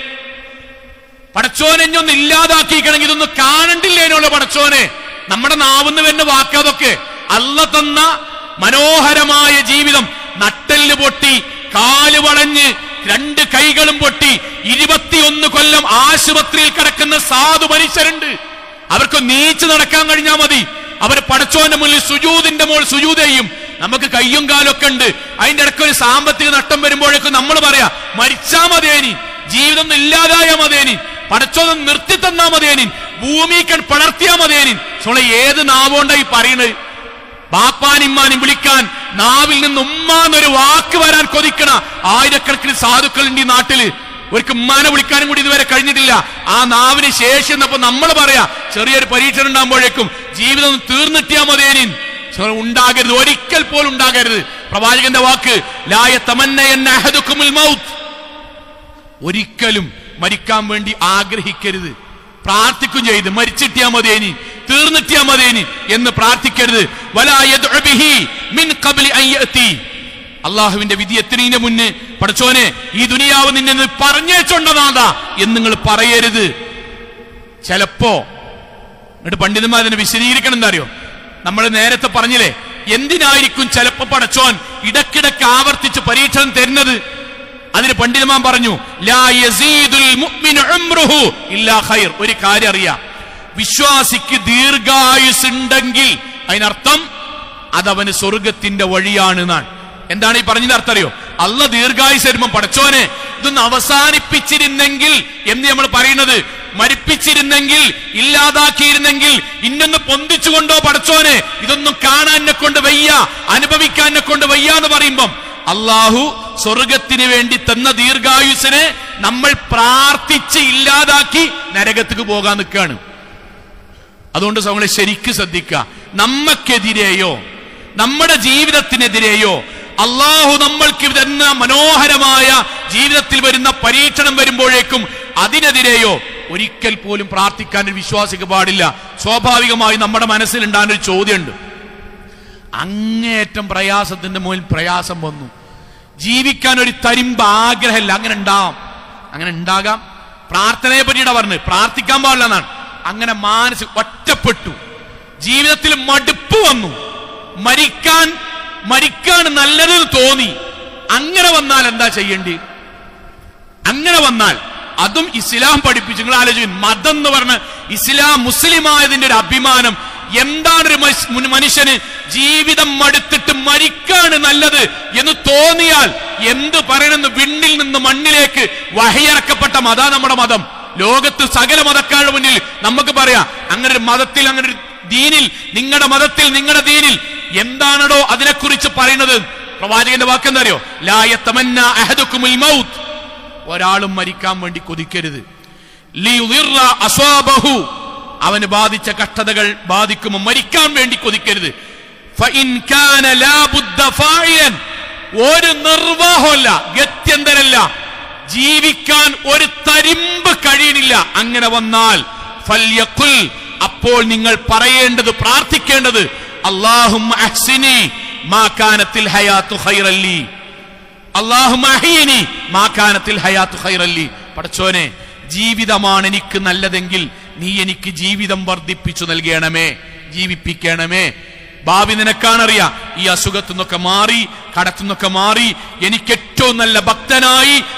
Speaker 1: പടച്ചോൻ, എന്നെ ഇല്ലാതാക്കിക്കണമെങ്കിൽ ഇതൊന്ന് കാണണ്ടില്ലേനോളൂ പടച്ചോനെ. നമ്മുടെ നാവുന്ന് തന്നെ വാക്കാതൊക്കെ അല്ല തന്ന മനോഹരമായ ജീവിതം നട്ടെല്ല് പൊട്ടി, കാല് വളഞ്ഞ്, രണ്ട് കൈകളും പൊട്ടി, ഇരുപത്തിയൊന്ന് കൊല്ലം ആശുപത്രിയിൽ കിടക്കുന്ന സാധു മനുഷ്യരുണ്ട്. അവർക്ക് നീച്ച് നടക്കാൻ കഴിഞ്ഞാൽ മതി, അവർ പടച്ചോന്റെ മുന്നിൽ സുജൂദിന്റെ മോൾ സുജൂദ് ചെയ്യും. നമുക്ക് കയ്യും കാലൊക്കെ ഉണ്ട്. അതിന്റെ ഇടയ്ക്ക് ഒരു സാമ്പത്തിക നഷ്ടം വരുമ്പോഴേക്കും നമ്മൾ പറയാ മരിച്ചാ മതിയേനി, ജീവിതം ഇല്ലാതായാ മതിയേനി, പടച്ചോന്ന് നിർത്തി തന്നാ മതിയേനി, ഭൂമിക്ക് പടർത്തിയാ മതിയേനി. സോളെ ഏത് നാവുകൊണ്ടായി പറയുന്നത്? ബാപ്പാനിമ്മാനും വിളിക്കാൻ നാവിൽ നിന്ന് ഉമ്മാന്നൊരു വാക്ക് വരാൻ കൊതിക്കണ ആയിരക്കണക്കിന് സാധുക്കളുണ്ട് ഈ നാട്ടില്. ഒരിക്കൽ ഉമ്മാനെ വിളിക്കാനും കൂടി ഇതുവരെ കഴിഞ്ഞിട്ടില്ല. ആ നാവിന് ശേഷി എന്നപ്പോ നമ്മൾ പറയാ ചെറിയൊരു പരീക്ഷണം ഉണ്ടാകുമ്പോഴേക്കും ജീവിതം തീർന്നിട്ടിയാ മതിയേനി. ഉണ്ടാകരുത്, ഒരിക്കൽ പോലും ഉണ്ടാകരുത്. പ്രവാചകന്റെ വാക്ക്, ലാ യതമന്നയന്ന അഹദുകുമുൽ മൗത്ത്, ഒരിക്കലും മരിക്കാൻ വേണ്ടി ആഗ്രഹിക്കരുത്. പ്രാർത്ഥിക്കും ചെയ്ത് മരിച്ചിട്ടിയാ മതിയേനി, തീർന്നിട്ടിയാ മതിയേനി എന്ന് പ്രാർത്ഥിക്കരുത്. വലാ യദ്ഉ ബിഹി മിൻ ഖബ്ലി അൻ യഅതി, അള്ളാഹുവിന്റെ വിധി എത്തുന്നതിന് മുന്നേ പടച്ചോനെ ഈ ദുനിയാവ് നിന്നെ പറഞ്ഞേച്ചോണ്ടതാ എന്ന് നിങ്ങൾ പറയരുത്. ചിലപ്പോ എന്നിട്ട് പണ്ഡിതന്മാർ അതിനെ വിശദീകരിക്കണം. എന്താ അറിയോ? നമ്മൾ നേരത്തെ പറഞ്ഞില്ലേ, എന്തിനായിരിക്കും ചിലപ്പോ പടച്ചോൻ ഇടക്കിടക്ക് ആവർത്തിച്ച് പരീക്ഷണം തരുന്നത്? അതിന് പണ്ഡിതന്മാർ പറഞ്ഞു, ലാ യസീദുൽ മുഅ്മിനു ഉംറുഹു ഇല്ലാ ഖൈർ. ഒരു കാര്യം അറിയാം, വിശ്വാസിക്ക് ദീർഘായുസ് ഉണ്ടെങ്കിൽ അതിനർത്ഥം അതവന് സ്വർഗത്തിന്റെ വഴിയാണ് എന്നാണ്. എന്താണ് ഈ പറഞ്ഞതിന്റെ അർത്ഥം അറിയോ? അല്ല ദീർഘായുസ് തരുമ്പോ പടച്ചോനെ ഇതൊന്ന് അവസാനിപ്പിച്ചിരുന്നെങ്കിൽ എന്ന് നമ്മൾ പറയുന്നത്, മരിപ്പിച്ചിരുന്നെങ്കിൽ, ഇല്ലാതാക്കിയിരുന്നെങ്കിൽ, ഇന്നൊന്ന് പൊന്തിച്ചുകൊണ്ടോ പടച്ചോനെ ഇതൊന്നും കാണാൻ എന്നെ കൊണ്ട് വയ്യ, അനുഭവിക്കാൻ എന്നെ കൊണ്ട് വയ്യ എന്ന് പറയുമ്പം അള്ളാഹു സ്വർഗത്തിന് വേണ്ടി തന്ന ദീർഘായുസിനെ നമ്മൾ പ്രാർത്ഥിച്ച് ഇല്ലാതാക്കി നരകത്തേക്ക് പോകാൻ നിൽക്കുകയാണ്. അതുകൊണ്ട് നമ്മളെ ശരിക്ക് ശ്രദ്ധിക്കുക. നമ്മക്കെതിരെയോ നമ്മുടെ ജീവിതത്തിനെതിരെയോ അള്ളാഹു നമ്മൾക്ക് തന്ന മനോഹരമായ ജീവിതത്തിൽ വരുന്ന പരീക്ഷണം വരുമ്പോഴേക്കും അതിനെതിരെയോ ഒരിക്കൽ പോലും പ്രാർത്ഥിക്കാൻ ഒരു വിശ്വാസിക്ക് പാടില്ല. സ്വാഭാവികമായി നമ്മുടെ മനസ്സിലുണ്ടാകുന്ന ഒരു ചോദ്യമുണ്ട്, അങ്ങേയറ്റം പ്രയാസത്തിന്റെ മുകളിൽ പ്രയാസം വന്നു, ജീവിക്കാൻ ഒരു തരിമ്പ് ആഗ്രഹമില്ല, അങ്ങനെ ഉണ്ടാവാം, അങ്ങനെ ഉണ്ടാകാം. പ്രാർത്ഥനയെ പറ്റിയിട്ടാ പറഞ്ഞത്, പ്രാർത്ഥിക്കാൻ പാടില്ല എന്നാണ്. അങ്ങനെ മനസ്സ് ഒറ്റപ്പെട്ടു, ജീവിതത്തിൽ മടുപ്പ് വന്നു, മരിക്കാൻ മരിക്കാൻ നല്ലതെന്ന് തോന്നി. അങ്ങനെ വന്നാൽ എന്താ ചെയ്യേണ്ടി? അങ്ങനെ വന്നാൽ അതും ഇസ്ലാം പഠിപ്പിച്ചു. നിങ്ങൾ ആലോചിക്കും, മതം എന്ന് പറഞ്ഞ ഇസ്ലാം മുസ്ലിമായതിന്റെ ഒരു അഭിമാനം എന്താണ്? ഒരു മനുഷ്യന് ജീവിതം മടുത്തിട്ട് മരിക്കാണ് നല്ലത് എന്ന് തോന്നിയാൽ എന്ത് പറയണമെന്ന് വിണ്ണിൽ നിന്ന് മണ്ണിലേക്ക് വഹയിറക്കപ്പെട്ട മതാ നമ്മുടെ മതം. ലോകത്ത് സകല മതക്കാരുടെ മുന്നിൽ നമുക്ക് പറയാം, അങ്ങനെ ഒരു മതത്തിൽ, അങ്ങനെ ഒരു ദീനിൽ, നിങ്ങളുടെ മതത്തിൽ, നിങ്ങളുടെ ദീനിൽ എന്താണോ അതിനെക്കുറിച്ച് പറയുന്നത്. പ്രവാചകന്റെ വാക്കെന്താ അറിയോ? ലാ യതമന്ന അഹദുകുമുൽ മൗത്ത്, ഒരാളും മരിക്കാൻ വേണ്ടി കൊതിക്കരുത്. ലിയുദിറ അസ്വാബഹു, അവന് ബാധിച്ച കഷ്ടതകൾ ബാധിക്കുമ്പോൾ മരിക്കാൻ വേണ്ടി കൊതിക്കരുത്. ഫഇൻ കാന ലാ ബുദ്ദ ഫാഇലൻ, ഒരു നിർവാഹമല്ല, ഗത്യന്തരല്ല, ജീവിക്കാൻ ഒരു തരിമ്പ് കഴിയണില്ല, അങ്ങനെ വന്നാൽ ഫൽയഖുൽ, അപ്പോൾ നിങ്ങൾ പറയേണ്ടത്, പ്രാർത്ഥിക്കേണ്ടത്, അല്ലാഹുമ്മ അഹ്സിനി മാ കാനത്തിൽ ഹയാത്തു ഖൈറൻ ലി, അല്ലാഹുമ്മ അഹ്യിനി മാ കാനത്തിൽ ഹയാത്തു ഖൈറൻ ലി. പടച്ചോനെ, ജീവിതമാണ് എനിക്ക് നല്ലതെങ്കിൽ നീ എനിക്ക് ജീവിതം വർദ്ധിപ്പിച്ചു നൽകണമേ, ജീവിപ്പിക്കണമേ. ഭാവി നിനക്കാണറിയാം. ഈ അസുഖത്തു നിന്നൊക്കെ മാറി, കടത്തുനിന്നൊക്കെ മാറി എനിക്ക് ഏറ്റവും നല്ല ഭക്തനായി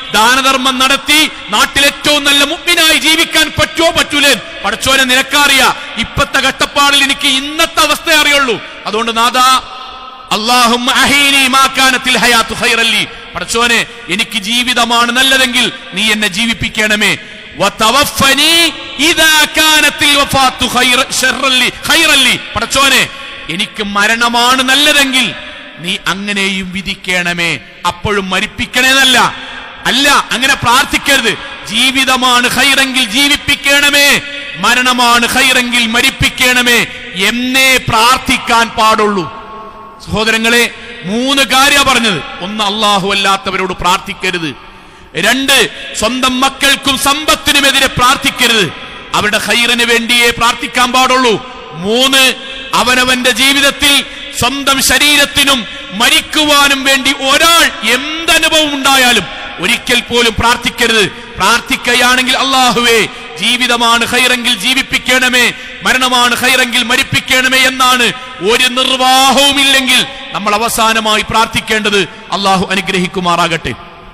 Speaker 1: ദാനധർമ്മം നടത്തി നാട്ടിൽ ഏറ്റവും നല്ല മുഅ്മിനായി ജീവിക്കാൻ പറ്റുമോ പറ്റൂലേ? പടച്ചോനെ നിനക്കറിയാ, ഇപ്പത്തെ കഷ്ടപ്പാടിൽ എനിക്ക് ഇന്നത്തെ അവസ്ഥ അറിയുള്ളൂ. അതുകൊണ്ട് നാദാ അല്ലാഹുമ്മ അഹീനി മാ കാനത്തിൽ ഹയാത്തു ഖൈറൻ ലി, പടച്ചോനെ എനിക്ക് ജീവിതമാണ് നല്ലതെങ്കിൽ നീ എന്നെ ജീവിപ്പിക്കണമേ. വതവഫനി ഇദാ കാനത്തിൽ വഫാത്തു ഖൈറൻ ലി ഖൈറൻ ലി, പടച്ചോനെ എനിക്ക് മരണമാണ് നല്ലതെങ്കിൽ നീ അങ്ങനെയും വിധിക്കണമേ. അപ്പോഴും മരിപ്പിക്കണേന്നല്ല, അല്ല അങ്ങനെ പ്രാർത്ഥിക്കരുത്. ജീവിതമാണ് ഖൈറെങ്കിൽ ജീവിപ്പിക്കണമേ, മരണമാണ് ഖൈറെങ്കിൽ മരിപ്പിക്കണമേ എന്നേ പ്രാർത്ഥിക്കാൻ പാടുള്ളൂ. സഹോദരങ്ങളെ, മൂന്ന് കാര്യ പറഞ്ഞത്. ഒന്ന്, അല്ലാഹു അല്ലാത്തവരോട് പ്രാർത്ഥിക്കരുത്. രണ്ട്, സ്വന്തം മക്കൾക്കും സമ്പത്തിനുമെതിരെ പ്രാർത്ഥിക്കരുത്, അവരുടെ ഖൈറിന് വേണ്ടിയേ പ്രാർത്ഥിക്കാൻ പാടുള്ളൂ. മൂന്ന്, അവനവന്റെ ജീവിതത്തിൽ സ്വന്തം ശരീരത്തിനും മരിക്കുവാനും വേണ്ടി ഒരാൾ എന്തനുഭവം ഉണ്ടായാലും ഒരിക്കൽ പോലും പ്രാർത്ഥിക്കരുത്. പ്രാർത്ഥിക്കുകയാണെങ്കിൽ അല്ലാഹുവേ ജീവിതമാണ് ഖൈറെങ്കിൽ ജീവിപ്പിക്കണമേ, മരണമാണ് ഖൈറെങ്കിൽ മരിപ്പിക്കണമേ എന്നാണ്. ഒരു നിർവാഹവും ഇല്ലെങ്കിൽ നമ്മൾ അവസാനമായി പ്രാർത്ഥിക്കേണ്ടത്. അല്ലാഹു അനുഗ്രഹിക്കുമാറാകട്ടെ.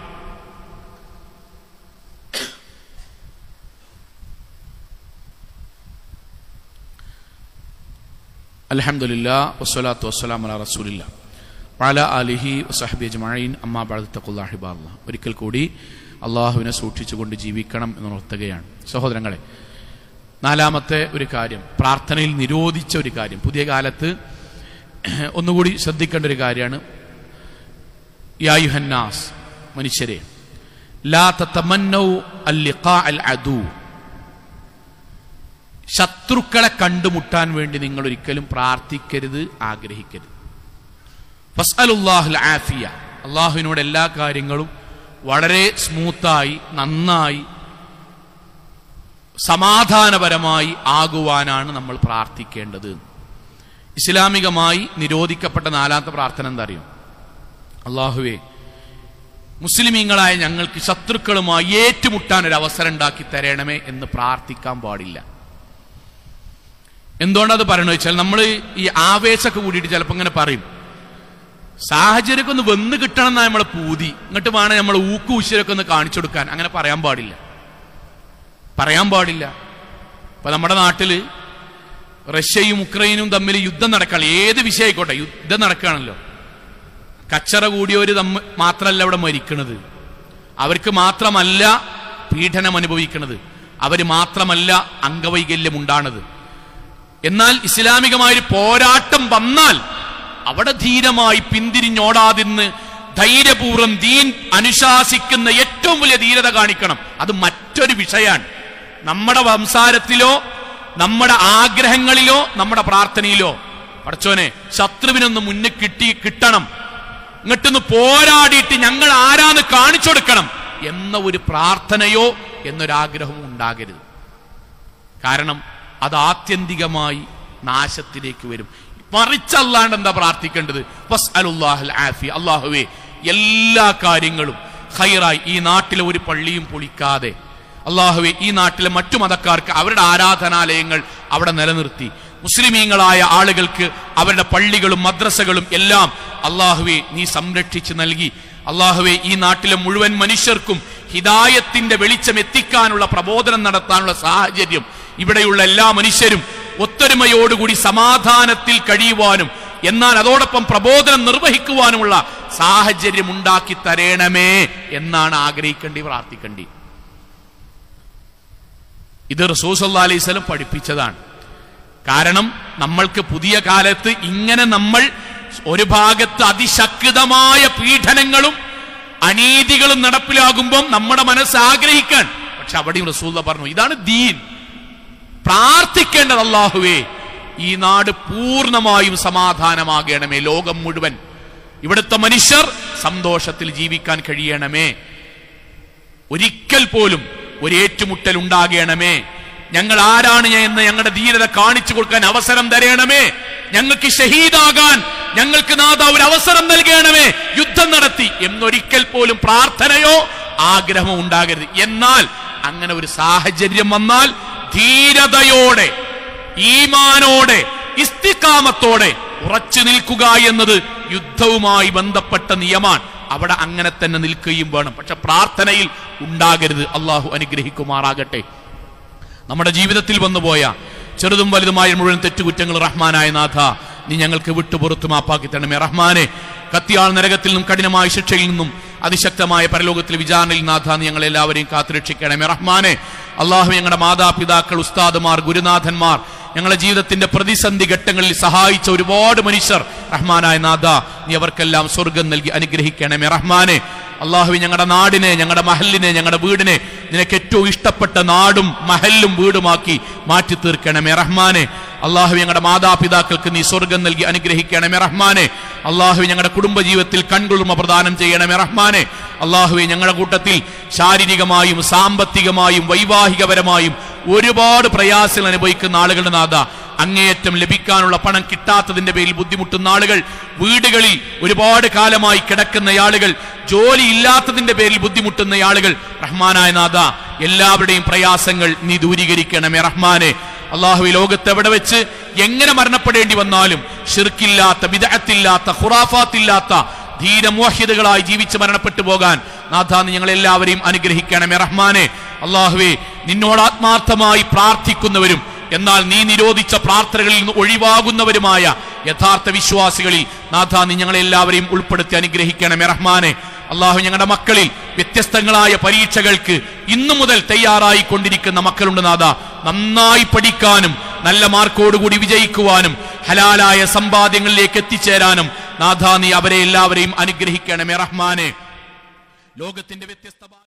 Speaker 1: അൽഹംദുലില്ലാഹ് വസ്സലാത്തു വസ്സലാമു അലാ റസൂലില്ലാഹ് വഅലാ ആലിഹി വസഹ്ബിഹി അജ്മഈൻ. അമ്മാ ബഅദ് തഖുല്ലാഹി ഇബാദല്ലാഹ്. ഒരിക്കൽ കൂടി അള്ളാഹുവിനെ സൂക്ഷിച്ചുകൊണ്ട് ജീവിക്കണം എന്നുണർത്തുകയാണ്. സഹോദരങ്ങളെ, നാലാമത്തെ ഒരു കാര്യം, പ്രാർത്ഥനയിൽ നിരോധിച്ച ഒരു കാര്യം, പുതിയ കാലത്ത് ഒന്നുകൂടി ശ്രദ്ധിക്കേണ്ട ഒരു കാര്യമാണ്. യാ അയ്യുഹന്നാസ്, മനുഷ്യരെ, ലാ തതമന്നൗ അൽലിഖാ അൽ അദു, ശത്രുക്കളെ കണ്ടുമുട്ടാൻ വേണ്ടി നിങ്ങൾ ഒരിക്കലും പ്രാർത്ഥിക്കരുത്, ആഗ്രഹിക്കരുത്. ഫസ്അലുല്ലാഹുൽ ആഫിയ, അള്ളാഹുവിനോട് എല്ലാ കാര്യങ്ങളും വളരെ സ്മൂത്തായി നന്നായി സമാധാനപരമായി ആകുവാനാണ് നമ്മൾ പ്രാർത്ഥിക്കേണ്ടത്. ഇസ്ലാമികമായി നിരോധിക്കപ്പെട്ട നാലാമത്തെ പ്രാർത്ഥന എന്താ അറിയോ? അള്ളാഹുവേ, മുസ്ലിമീങ്ങളായ ഞങ്ങൾക്ക് ശത്രുക്കളുമായി ഏറ്റുമുട്ടാൻ ഒരു അവസരം ഉണ്ടാക്കി തരണമേ എന്ന് പ്രാർത്ഥിക്കാൻ പാടില്ല. എന്തുകൊണ്ടത് പറയണമെന്ന് വെച്ചാൽ, നമ്മൾ ഈ ആവേശമൊക്കെ കൂടിയിട്ട് ചിലപ്പോൾ ഇങ്ങനെ പറയും, സാഹചര്യമൊക്കെ ഒന്ന് വന്ന് കിട്ടണം എന്നാണ് നമ്മളെ പൂതി, ഇങ്ങോട്ട് വേണം നമ്മൾ ഊക്ക് ഉശിരൊക്കെ ഒന്ന് കാണിച്ചു കൊടുക്കാൻ. അങ്ങനെ പറയാൻ പാടില്ല, പറയാൻ പാടില്ല. ഇപ്പൊ നമ്മുടെ നാട്ടില് റഷ്യയും ഉക്രൈനും തമ്മിൽ യുദ്ധം നടക്കുകയാണ്. ഏത് വിഷയമായിക്കോട്ടെ, യുദ്ധം നടക്കുകയാണല്ലോ. കച്ചറ കൂടിയവര് തമ്മിൽ മാത്രമല്ല ഇവിടെ മരിക്കണത്, അവർക്ക് മാത്രമല്ല പീഡനം അനുഭവിക്കുന്നത്, അവര് മാത്രമല്ല അംഗവൈകല്യം ഉണ്ടാണത്. എന്നാൽ ഇസ്ലാമികമായൊരു പോരാട്ടം വന്നാൽ അവിടെ ധീരമായി പിന്തിരിഞ്ഞോടാതിന്ന് ധൈര്യപൂർവ്വം ദീൻ അനുശാസിക്കുന്ന ഏറ്റവും വലിയ ധീരത കാണിക്കണം. അത് മറ്റൊരു വിഷയമാണ്. നമ്മുടെ സംസാരത്തിലോ നമ്മുടെ ആഗ്രഹങ്ങളിലോ നമ്മുടെ പ്രാർത്ഥനയിലോ പടച്ചോനെ ശത്രുവിനൊന്ന് മുന്നിൽ കിട്ടി കിട്ടണം, ഇങ്ങോട്ടൊന്ന് പോരാടിയിട്ട് ഞങ്ങൾ ആരാന്ന് കാണിച്ചു കൊടുക്കണം എന്ന ഒരു പ്രാർത്ഥനയോ എന്നൊരാഗ്രഹമോ ഉണ്ടാകരുത്. കാരണം അത് ആത്യന്തികമായി നാശത്തിലേക്ക് വരും. മറിച്ചല്ലാണ്ട് എന്താ പ്രാർത്ഥിക്കേണ്ടത്? ഫസ്അലുല്ലാഹുൽ ആഫിയ, അല്ലാഹുവേ എല്ലാ കാര്യങ്ങളും ഖൈറായി, ഈ നാട്ടിലെ ഒരു പള്ളിയും പൊളിക്കാതെ, അല്ലാഹുവേ ഈ നാട്ടിലെ മറ്റു മതക്കാർക്ക് അവരുടെ ആരാധനാലയങ്ങൾ അവിടെ നിലനിർത്തി, മുസ്ലിമീങ്ങളായ ആളുകൾക്ക് അവരുടെ പള്ളികളും മദ്രസകളും എല്ലാം അല്ലാഹുവേ നീ സംരക്ഷിച്ച് നൽകി. അല്ലാഹുവേ ഈ നാട്ടിലെ മുഴുവൻ മനുഷ്യർക്കും ഹിദായത്തിന്റെ വെളിച്ചം എത്തിക്കാനുള്ള പ്രബോധനം നടത്താനുള്ള സാഹചര്യം, ഇവിടെയുള്ള എല്ലാ മനുഷ്യരും ഒത്തൊരുമയോടുകൂടി സമാധാനത്തിൽ കഴിയുവാനും എന്നാൽ അതോടൊപ്പം പ്രബോധനം നിർവഹിക്കുവാനുമുള്ള സാഹചര്യം ഉണ്ടാക്കി തരണമേ എന്നാണ് ആഗ്രഹിക്കേണ്ടി, പ്രാർത്ഥിക്കേണ്ടി. ഇത് റസൂൽ സല്ലല്ലാഹു അലൈഹി വസല്ലം പഠിപ്പിച്ചതാണ്. കാരണം നമ്മൾക്ക് പുതിയ കാലത്ത് ഇങ്ങനെ നമ്മൾ ഒരു ഭാഗത്ത് അതിശക്തമായ പീഡനങ്ങളും അനീതികളും നടപ്പിലാകുമ്പോൾ നമ്മുടെ മനസ്സ് ആഗ്രഹിക്കാൻ, പക്ഷെ അവിടെയും റസൂൽ പറഞ്ഞു ഇതാണ് ദീൻ. പ്രാർത്ഥിക്കേണ്ടത് അല്ലാഹുവേ ഈ നാട് പൂർണ്ണമായും സമാധാനമാകണമേ, ലോകം മുഴുവൻ ഇവിടുത്തെ മനുഷ്യർ സന്തോഷത്തിൽ ജീവിക്കാൻ കഴിയണമേ, ഒരിക്കൽ പോലും ഒരു ഏറ്റുമുട്ടൽ ഉണ്ടാകണമേ, ഞങ്ങൾ ആരാണ് എന്ന് ഞങ്ങളുടെ ധീരത കാണിച്ചു കൊടുക്കാൻ അവസരം തരണമേ, ഞങ്ങൾക്ക് ഷഹീദാകാൻ ഞങ്ങൾക്ക് നാഥ ഒരു അവസരം നൽകണമേ, യുദ്ധം നടത്തി എന്നൊരിക്കൽ പോലും പ്രാർത്ഥനയോ ആഗ്രഹമോ ഉണ്ടാകരുത്. എന്നാൽ അങ്ങനെ ഒരു സാഹചര്യം വന്നാൽ ധീരതയോടെ ഈമാനോടെ ഇസ്തിഖാമത്തോടെ ഉറച്ചു നിൽക്കുക എന്നത് യുദ്ധവുമായി ബന്ധപ്പെട്ട നിയമമാണ്. അവിടെ അങ്ങനെ തന്നെ നിൽക്കുകയും വേണം. പക്ഷെ പ്രാർത്ഥനയിൽ ഉണ്ടാകരുത്. അള്ളാഹു അനുഗ്രഹിക്കുമാറാകട്ടെ. നമ്മുടെ ജീവിതത്തിൽ വന്നുപോയ ചെറുതും വലുതുമായ മുഴുവൻ തെറ്റുകുറ്റങ്ങൾ റഹ്മാനായ നാഥ നീ ഞങ്ങൾക്ക് വിട്ടുപുറത്തു മാപ്പാക്കി തരണമേ റഹ്മാനെ. കത്തിയാൾ നരകത്തിൽ നിന്നും കഠിനമായ ശിക്ഷയിൽ നിന്നും അതിശക്തമായ പരലോകത്തിൽ വിചാരണയിൽ നാഥ നീ ഞങ്ങളെല്ലാവരെയും കാത്തുരക്ഷിക്കണമേ റഹ്മാനെ. അള്ളാഹു ഞങ്ങളുടെ മാതാപിതാക്കൾ, ഉസ്താദുമാർ, ഗുരുനാഥന്മാർ, ഞങ്ങളുടെ ജീവിതത്തിന്റെ പ്രതിസന്ധി ഘട്ടങ്ങളിൽ സഹായിച്ച ഒരുപാട് മനുഷ്യർ റഹ്മാനായ നാഥ നീ അവർക്കെല്ലാം സ്വർഗം നൽകി അനുഗ്രഹിക്കണമേ റഹ്മാനെ. അള്ളാഹു ഞങ്ങളുടെ നാടിനെ, ഞങ്ങളുടെ മഹലിനെ, ഞങ്ങളുടെ വീടിനെ നിനക്ക് ഏറ്റവും ഇഷ്ടപ്പെട്ട നാടും മഹലും വീടുമാക്കി മാറ്റി തീർക്കണമേ റഹ്മാനെ. അള്ളാഹു ഞങ്ങളുടെ മാതാപിതാക്കൾക്ക് നീ സ്വർഗം നൽകി അനുഗ്രഹിക്കണമേ റഹ്മാനെ. അള്ളാഹു ഞങ്ങളുടെ കുടുംബജീവിതത്തിൽ കൺകുളിർമ പ്രദാനം ചെയ്യണമേ റഹ്മാനെ. അള്ളാഹുവെ ഞങ്ങളുടെ കൂട്ടത്തിൽ ശാരീരികമായും സാമ്പത്തികമായും വൈവാഹികപരമായും ഒരുപാട് പ്രയാസങ്ങൾ അനുഭവിക്കുന്ന ആളുകളുടെ നാഥ, അങ്ങേയറ്റം ലഭിക്കാനുള്ള പണം കിട്ടാത്തതിന്റെ പേരിൽ ബുദ്ധിമുട്ടുന്ന ആളുകൾ, വീടുകളിൽ ഒരുപാട് കാലമായി കിടക്കുന്ന ആളുകൾ, ജോലി ഇല്ലാത്തതിന്റെ പേരിൽ ബുദ്ധിമുട്ടുന്ന ആളുകൾ, റഹ്മാനായ നാഥ എല്ലാവരുടെയും പ്രയാസങ്ങൾ നീ ദൂരീകരിക്കണമേ റഹ്മാനെ. അള്ളാഹു ലോകത്ത് എവിടെ വെച്ച് എങ്ങനെ മരണപ്പെടേണ്ടി വന്നാലും ശിർക്കില്ലാത്ത, ബിദ്അത്തില്ലാത്ത, ഖുറാഫാത്തില്ലാത്ത ധീര മുവഹിദുകളായി ജീവിച്ച് മരണപ്പെട്ടു പോകാൻ നാഥ നീ ഞങ്ങളെല്ലാവരെയും അനുഗ്രഹിക്കണമേ റഹ്മാനെ. അള്ളാഹുവേ നിന്നോട് ആത്മാർത്ഥമായി പ്രാർത്ഥിക്കുന്നവരും എന്നാൽ നീ നിരോധിച്ച പ്രാർത്ഥനകളിൽ നിന്ന് ഒഴിവാകുന്നവരുമായ യഥാർത്ഥ വിശ്വാസികളിൽ നാഥ നീ ഞങ്ങളെല്ലാവരെയും ഉൾപ്പെടുത്തി അനുഗ്രഹിക്കണമേ റഹ്മാനെ. അള്ളാഹു ഞങ്ങളുടെ മക്കളിൽ വ്യത്യസ്തങ്ങളായ പരീക്ഷകൾക്ക് ഇന്നു മുതൽ തയ്യാറായി കൊണ്ടിരിക്കുന്ന മക്കളുണ്ട് നാഥ. നന്നായി പഠിക്കാനും നല്ല മാർക്കോടുകൂടി വിജയിക്കുവാനും ഹലാലായ സമ്പാദ്യങ്ങളിലേക്ക് എത്തിച്ചേരാനും നാഥ നീ അവരെ എല്ലാവരെയും അനുഗ്രഹിക്കണമേ റഹ്മാനെ. ലോകത്തിന്റെ വ്യത്യസ്ത